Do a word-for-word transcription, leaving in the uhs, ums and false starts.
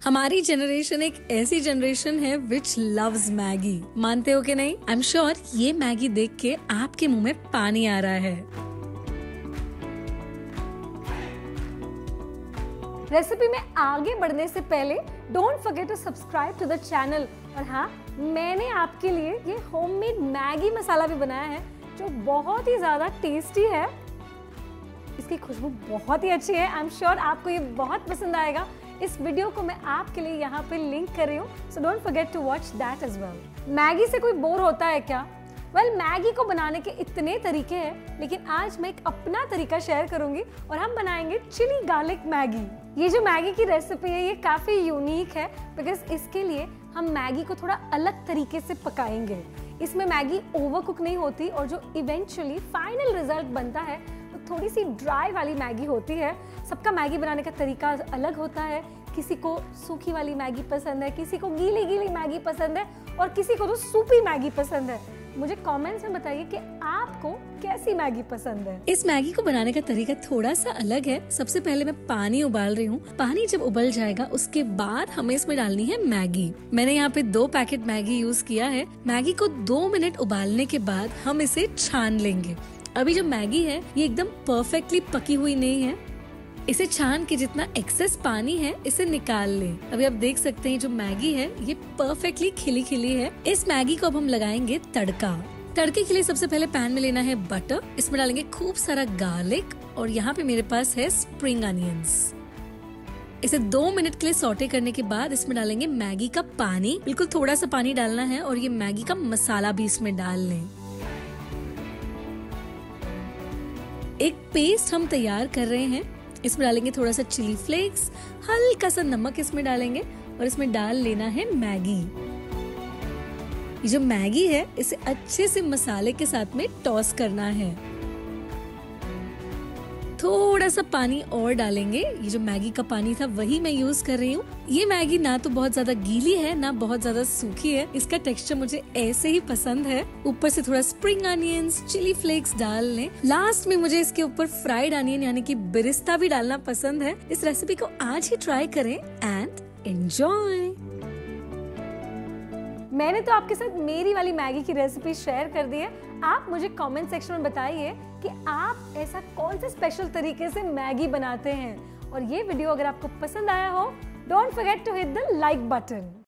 हमारी जनरेशन एक ऐसी जनरेशन है विच लव्स मैगी। मानते हो कि नहीं? आई एम श्योर ये मैगी देख के आपके मुंह में पानी आ रहा है। रेसिपी में आगे बढ़ने से पहले don't forget to subscribe to the channel. और हाँ, मैंने आपके लिए ये होममेड मैगी मसाला भी बनाया है जो बहुत ही ज्यादा टेस्टी है। इसकी खुशबू बहुत ही अच्छी है। आई एम श्योर आपको ये बहुत पसंद आएगा। इस वीडियो को मैं आपके लिए यहाँ पे लिंक कर रही हूँ, so don't forget to watch that as well. Maggi से कोई बोर होता है क्या? वेल well, मैगी को बनाने के इतने तरीके हैं, लेकिन आज मैं एक अपना तरीका शेयर करूंगी और हम बनाएंगे चिली गार्लिक मैगी। ये जो मैगी की रेसिपी है ये काफी यूनिक है बिकॉज इसके लिए हम मैगी को थोड़ा अलग तरीके से पकाएंगे। इसमें मैगी ओवर कुक नहीं होती और जो इवेंचुअली फाइनल रिजल्ट बनता है वो थोड़ी सी ड्राई वाली मैगी होती है। सबका मैगी बनाने का तरीका अलग होता है। किसी को सूखी वाली मैगी पसंद है, किसी को गीली गीली मैगी पसंद है और किसी को तो सूपी मैगी पसंद है। मुझे कमेंट्स में बताइए कि आपको कैसी मैगी पसंद है। इस मैगी को बनाने का तरीका थोड़ा सा अलग है। सबसे पहले मैं पानी उबाल रही हूँ। पानी जब उबल जाएगा उसके बाद हमें इसमें डालनी है मैगी। मैंने यहाँ पे दो पैकेट मैगी यूज किया है। मैगी को दो मिनट उबालने के बाद हम इसे छान लेंगे। अभी जो मैगी है ये एकदम परफेक्टली पकी हुई नहीं है। इसे छान के जितना एक्सेस पानी है इसे निकाल लें। अभी आप देख सकते हैं जो मैगी है ये परफेक्टली खिली खिली है। इस मैगी को अब हम लगाएंगे तड़का। तड़के के लिए सबसे पहले पैन में लेना है बटर। इसमें डालेंगे खूब सारा गार्लिक और यहाँ पे मेरे पास है स्प्रिंग अनियंस। इसे दो मिनट के लिए सौटे करने के बाद इसमें डालेंगे मैगी का पानी। बिल्कुल थोड़ा सा पानी डालना है और ये मैगी का मसाला भी इसमें डाल लें। एक पेस्ट हम तैयार कर रहे हैं। इसमें डालेंगे थोड़ा सा चिली फ्लेक्स, हल्का सा नमक इसमें डालेंगे और इसमें डाल लेना है मैगी। ये जो मैगी है इसे अच्छे से मसाले के साथ में टॉस करना है। थोड़ा सा पानी और डालेंगे। ये जो मैगी का पानी था वही मैं यूज कर रही हूँ। ये मैगी ना तो बहुत ज्यादा गीली है ना बहुत ज्यादा सूखी है। इसका टेक्सचर मुझे ऐसे ही पसंद है। ऊपर से थोड़ा स्प्रिंग अनियंस, चिली फ्लेक्स डाल लें। लास्ट में मुझे इसके ऊपर फ्राइड अनियन यानी कि बिरिस्ता भी डालना पसंद है। इस रेसिपी को आज ही ट्राई करें एंड एंजॉय। मैंने तो आपके साथ मेरी वाली मैगी की रेसिपी शेयर कर दी है। आप मुझे कमेंट सेक्शन में बताइए कि आप ऐसा कौन से स्पेशल तरीके से मैगी बनाते हैं। और ये वीडियो अगर आपको पसंद आया हो, don't forget to hit the like button.